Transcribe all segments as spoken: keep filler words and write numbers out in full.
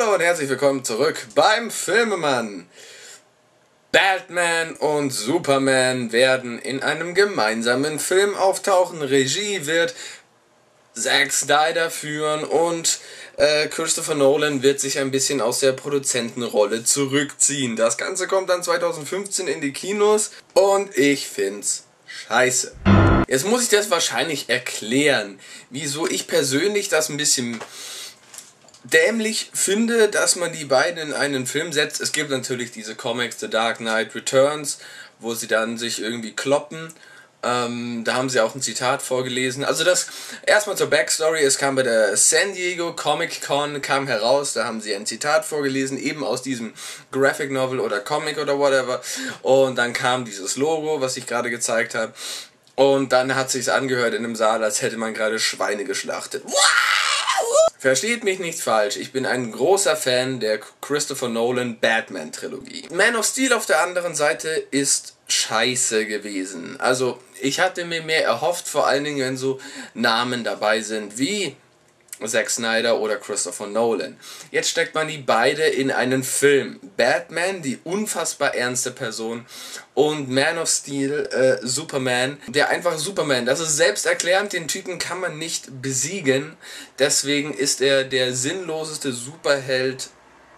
Hallo und herzlich willkommen zurück beim Filmemann. Batman und Superman werden in einem gemeinsamen Film auftauchen. Regie wird Zack Snyder führen und äh, Christopher Nolan wird sich ein bisschen aus der Produzentenrolle zurückziehen. Das Ganze kommt dann zweitausendfünfzehn in die Kinos und ich find's scheiße. Jetzt muss ich das wahrscheinlich erklären, wieso ich persönlich das ein bisschen dämlich finde, dass man die beiden in einen Film setzt. Es gibt natürlich diese Comics The Dark Knight Returns, wo sie dann sich irgendwie kloppen. Ähm, da haben sie auch ein Zitat vorgelesen. Also das, erstmal zur Backstory, es kam bei der San Diego Comic Con, kam heraus, da haben sie ein Zitat vorgelesen, eben aus diesem Graphic Novel oder Comic oder whatever. Und dann kam dieses Logo, was ich gerade gezeigt habe. Und dann hat sich's angehört in einem Saal, als hätte man gerade Schweine geschlachtet. Versteht mich nicht falsch, ich bin ein großer Fan der Christopher Nolan Batman-Trilogie. Man of Steel auf der anderen Seite ist scheiße gewesen. Also ich hatte mir mehr erhofft, vor allen Dingen wenn so Namen dabei sind wie Zack Snyder oder Christopher Nolan. Jetzt steckt man die beide in einen Film. Batman, die unfassbar ernste Person, und Man of Steel, äh, Superman, der einfach Superman, das ist selbsterklärend, den Typen kann man nicht besiegen, deswegen ist er der sinnloseste Superheld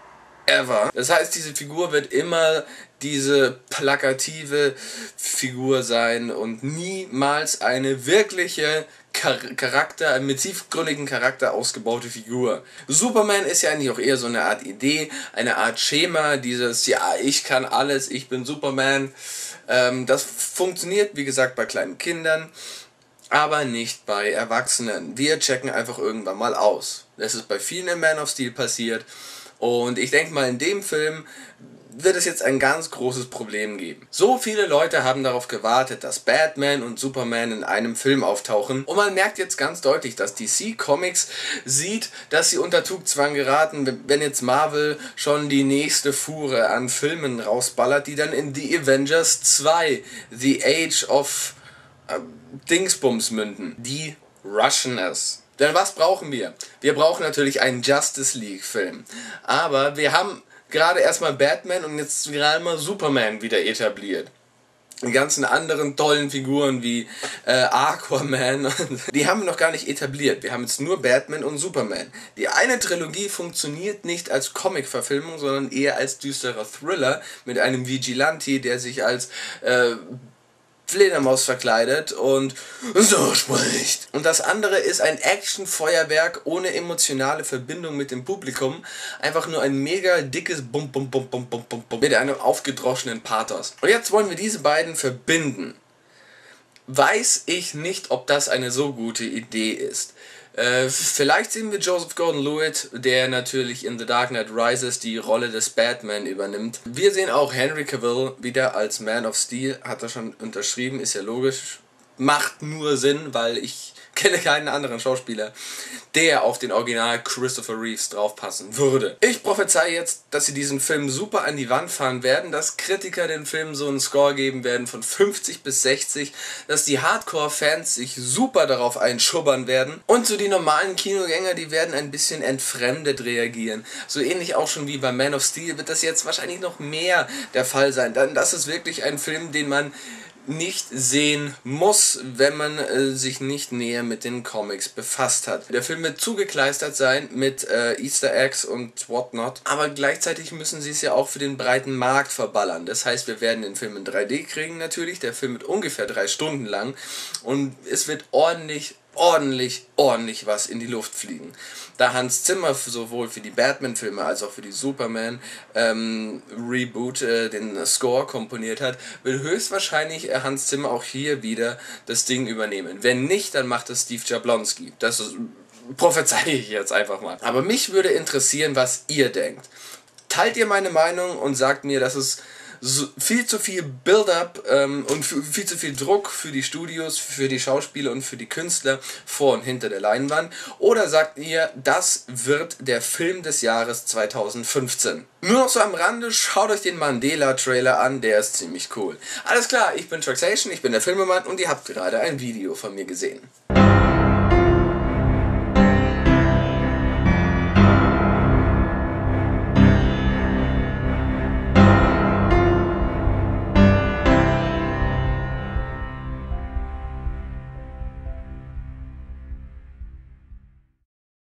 ever. Das heißt, diese Figur wird immer diese plakative Figur sein und niemals eine wirkliche Charakter, mit tiefgründigen Charakter ausgebaute Figur. Superman ist ja eigentlich auch eher so eine Art Idee, eine Art Schema, dieses, ja, ich kann alles, ich bin Superman. Ähm, das funktioniert, wie gesagt, bei kleinen Kindern, aber nicht bei Erwachsenen. Wir checken einfach irgendwann mal aus. Das ist bei vielen in Man of Steel passiert und ich denke mal, in dem Film wird es jetzt ein ganz großes Problem geben. So viele Leute haben darauf gewartet, dass Batman und Superman in einem Film auftauchen und man merkt jetzt ganz deutlich, dass D C Comics sieht, dass sie unter Zugzwang geraten, wenn jetzt Marvel schon die nächste Fuhre an Filmen rausballert, die dann in The Avengers zwei, The Age of äh, Dingsbums münden. Die rushen es. Denn was brauchen wir? Wir brauchen natürlich einen Justice League Film. Aber wir haben gerade erstmal Batman und jetzt gerade mal Superman wieder etabliert. Die ganzen anderen tollen Figuren wie äh, Aquaman, die haben wir noch gar nicht etabliert. Wir haben jetzt nur Batman und Superman. Die eine Trilogie funktioniert nicht als Comic-Verfilmung, sondern eher als düsterer Thriller mit einem Vigilante, der sich als äh, Fledermaus verkleidet und so spricht. Und das andere ist ein Action-Feuerwerk ohne emotionale Verbindung mit dem Publikum. Einfach nur ein mega dickes Bum Bum Bum Bum Bum Bum Bum mit einem aufgedroschenen Pathos. Und jetzt wollen wir diese beiden verbinden. Weiß ich nicht, ob das eine so gute Idee ist. Äh, vielleicht sehen wir Joseph Gordon-Levitt, der natürlich in The Dark Knight Rises die Rolle des Batman übernimmt. Wir sehen auch Henry Cavill wieder als Man of Steel, hat er schon unterschrieben, ist ja logisch. Macht nur Sinn, weil ich kenne keinen anderen Schauspieler, der auf den Original Christopher Reeves draufpassen würde. Ich prophezei jetzt, dass sie diesen Film super an die Wand fahren werden, dass Kritiker den Film so einen Score geben werden von fünfzig bis sechzig, dass die Hardcore-Fans sich super darauf einschubbern werden und so die normalen Kinogänger, die werden ein bisschen entfremdet reagieren. So ähnlich auch schon wie bei Man of Steel wird das jetzt wahrscheinlich noch mehr der Fall sein. Denn das ist wirklich ein Film, den man nicht sehen muss, wenn man äh, sich nicht näher mit den Comics befasst hat. Der Film wird zugekleistert sein mit äh, Easter Eggs und whatnot, aber gleichzeitig müssen sie es ja auch für den breiten Markt verballern. Das heißt, wir werden den Film in drei D kriegen natürlich, der Film wird ungefähr drei Stunden lang und es wird ordentlich ordentlich, ordentlich was in die Luft fliegen. Da Hans Zimmer sowohl für die Batman-Filme als auch für die Superman ähm, Reboot äh, den Score komponiert hat, will höchstwahrscheinlich äh, Hans Zimmer auch hier wieder das Ding übernehmen. Wenn nicht, dann macht es Steve Jablonski. Das ist, prophezeie ich jetzt einfach mal. Aber mich würde interessieren, was ihr denkt. Teilt ihr meine Meinung und sagt mir, dass es so viel zu viel Build-up ähm, und viel zu viel Druck für die Studios, für die Schauspieler und für die Künstler vor und hinter der Leinwand? Oder sagt ihr, das wird der Film des Jahres zweitausendfünfzehn? Nur noch so am Rande, schaut euch den Mandela-Trailer an, der ist ziemlich cool. Alles klar, ich bin Traxation, ich bin der Filmemann und ihr habt gerade ein Video von mir gesehen.